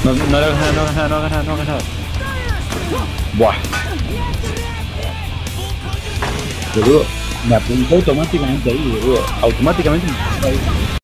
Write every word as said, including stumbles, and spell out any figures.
No, no le hagas nada, no hagas nada, no hagas nada, no hagas nada. Buah. Boludo, me apuntó automáticamente ahí, boludo. Automáticamente me apuntó ahí.